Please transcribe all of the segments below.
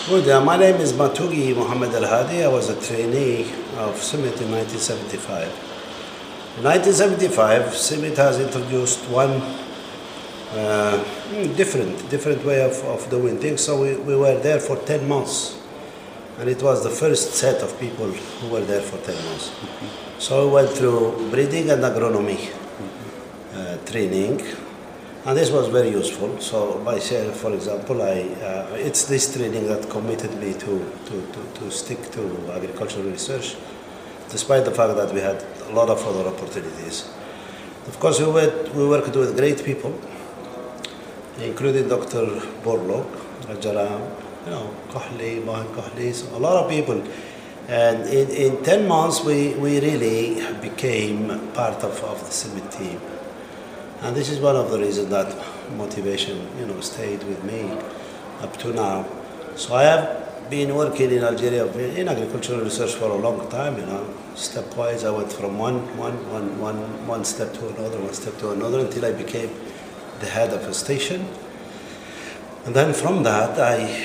Good. My name is Matugi Muhammad Al Hadi. I was a trainee of CIMIT in 1975. In 1975, CIMIT has introduced one different way of doing things. So we were there for 10 months. And it was the first set of people who were there for 10 months. So we went through breeding and agronomy training. And this was very useful. So myself, for example, it's this training that committed me to stick to agricultural research, despite the fact that we had a lot of other opportunities. Of course, we worked with great people, including Dr. Borlaug, Rajaram, Kohli, Mohan Kohli, so a lot of people. And in 10 months, we really became part of the CIMIT team. And this is one of the reasons that motivation, stayed with me up to now. So I have been working in Algeria in agricultural research for a long time, Stepwise, I went from one step to another, one step to another, until I became the head of a station. And then from that, I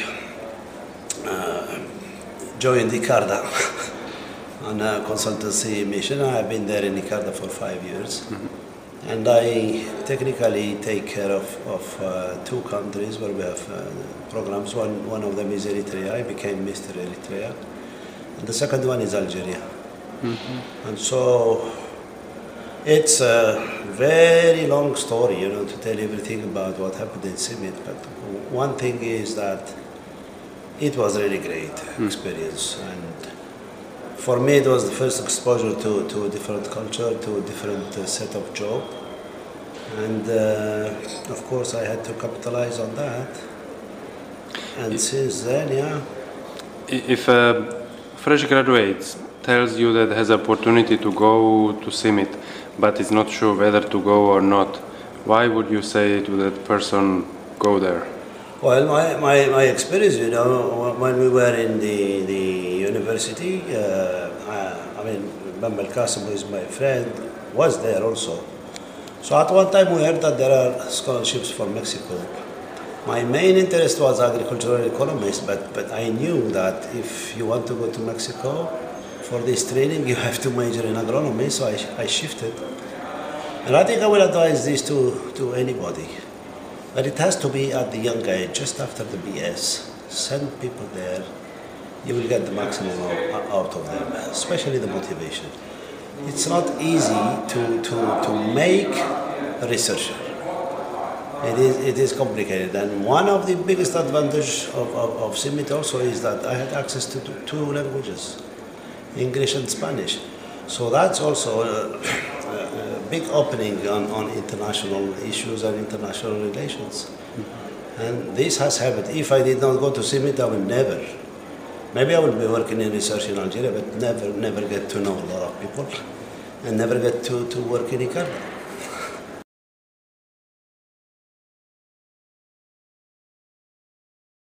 joined ICARDA on a consultancy mission. I've been there in ICARDA for 5 years. And I technically take care of two countries where we have programs. One of them is Eritrea. I became Mr. Eritrea. And the second one is Algeria. And so it's a very long story, to tell everything about what happened in CIMIT. But one thing is that it was a really great experience. And for me, it was the first exposure to a different culture, to a different set of job. And of course, I had to capitalize on that. And since then, yeah. If a fresh graduate tells you that has opportunity to go to CIMIT, but is not sure whether to go or not, why would you say to that person, go there? Well, my experience, when we were in the university, Bambal Qasim, who is my friend, was there also. So at one time we heard that there are scholarships for Mexico. My main interest was agricultural economics, but I knew that if you want to go to Mexico for this training, you have to major in agronomy, so I shifted. And I think I will advise this to anybody. But it has to be at the young age, just after the BS. Send people there. You will get the maximum out of them, especially the motivation. It's not easy to make a researcher. It is complicated. And one of the biggest advantages of CIMIT also is that I had access to two languages, English and Spanish. So that's also a big opening on international issues and international relations. And this has happened. If I did not go to CIMIT, I would never. Maybe I would be working in research in Algeria, but never get to know a lot of people and never get to work in ICARDA.